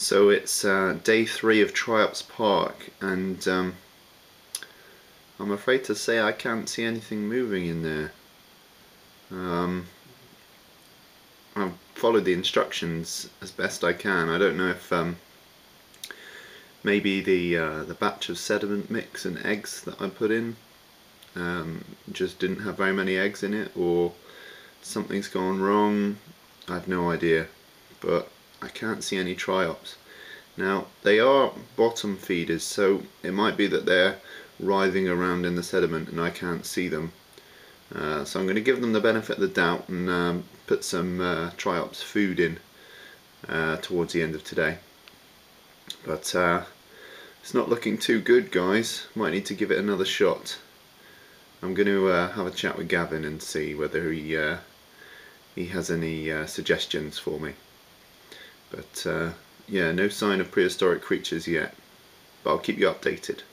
So it's day 3 of Triops Park, and I'm afraid to say I can't see anything moving in there. I've followed the instructions as best I can. I don't know if maybe the batch of sediment mix and eggs that I put in just didn't have very many eggs in it, or something's gone wrong. I have no idea, but I can't see any triops. Now, they are bottom feeders, so it might be that they're writhing around in the sediment and I can't see them. So I'm going to give them the benefit of the doubt and put some triops food in towards the end of today. But it's not looking too good, guys. Might need to give it another shot. I'm going to have a chat with Gavin and see whether he has any suggestions for me. But yeah, no sign of prehistoric creatures yet, but I'll keep you updated.